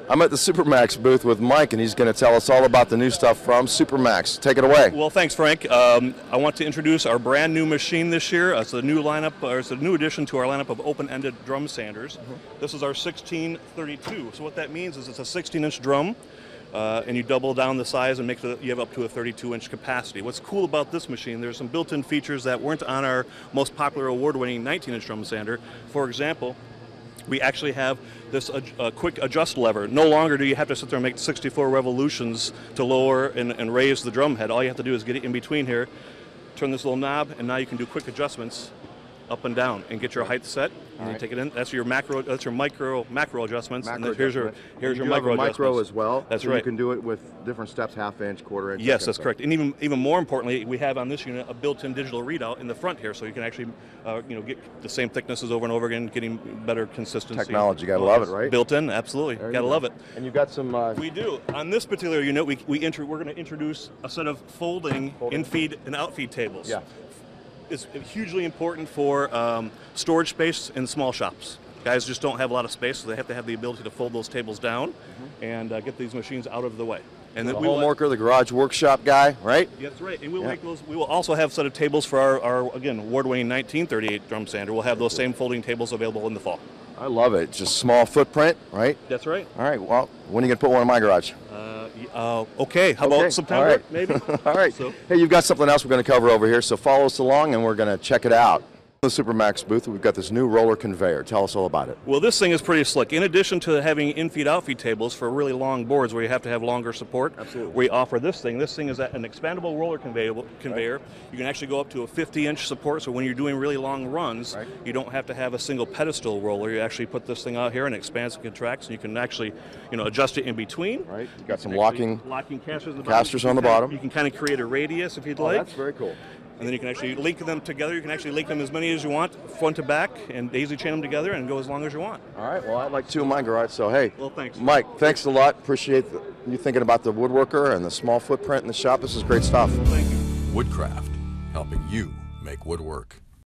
I'm at the SuperMax booth with Mike, and he's going to tell us all about the new stuff from SuperMax. Take it away. Well, thanks, Frank. I want to introduce our brand new machine this year. It's a new lineup, or it's a new addition to our lineup of open-ended drum sanders. This is our 1632. So what that means is it's a 16-inch drum, and you double down the size and you have up to a 32-inch capacity. What's cool about this machine, there's some built-in features that weren't on our most popular award-winning 19-inch drum sander. For example, we actually have this quick adjust lever. No longer do you have to sit there and make 64 revolutions to lower and raise the drum head. All you have to do is get it in between here, turn this little knob, and now you can do quick adjustments up and down and get your height set. And you take it in. That's your macro. That's your macro adjustments. And then here's your micro adjustments. Micro as well. That's so right. You can do it with different steps, half-inch, quarter-inch. Yes, that's correct. And even more importantly, we have on this unit a built-in digital readout in the front here, so you can actually get the same thicknesses over and over again, getting better consistency. Technology, gotta love it, right? Built-in, absolutely. Gotta love it. And you've got some. We do. On this particular unit, we're going to introduce a set of folding in-feed and out-feed tables. Yeah. It's hugely important for storage space in small shops. Guys just don't have a lot of space, so they have to have the ability to fold those tables down and get these machines out of the way. And the home worker, the garage workshop guy, right? That's right. And we'll make those. We will also have a set of tables for our again, award-winning 1938 drum sander. We'll have those same folding tables available in the fall. I love it. Just small footprint, right? That's right. All right. Well, when are you going to put one in my garage? Okay. How about September? All right. Maybe. All right. So. Hey, you've got something else we're going to cover over here, so follow us along, and we're going to check it out. The SuperMax booth, we've got this new roller conveyor. Tell us all about it. Well, this thing is pretty slick. In addition to having in-feed, out-feed tables for really long boards where you have to have longer support, we offer this thing. This thing is an expandable roller conveyor. Right. You can actually go up to a 50-inch support, so when you're doing really long runs, you don't have to have a single pedestal roller. You actually put this thing out here and it expands and contracts, and you can actually adjust it in between. Right. You've got some locking casters on the bottom. You can kind of create a radius if you'd like. That's very cool. And then you can actually link them together. You can actually link them as many as you want, front to back, and daisy chain them together and go as long as you want. All right. Well, I'd like two in my garage, so hey. Well, thanks. Mike, thanks a lot. Appreciate you thinking about the woodworker and the small footprint in the shop. This is great stuff. Thank you. Woodcraft, helping you make wood work.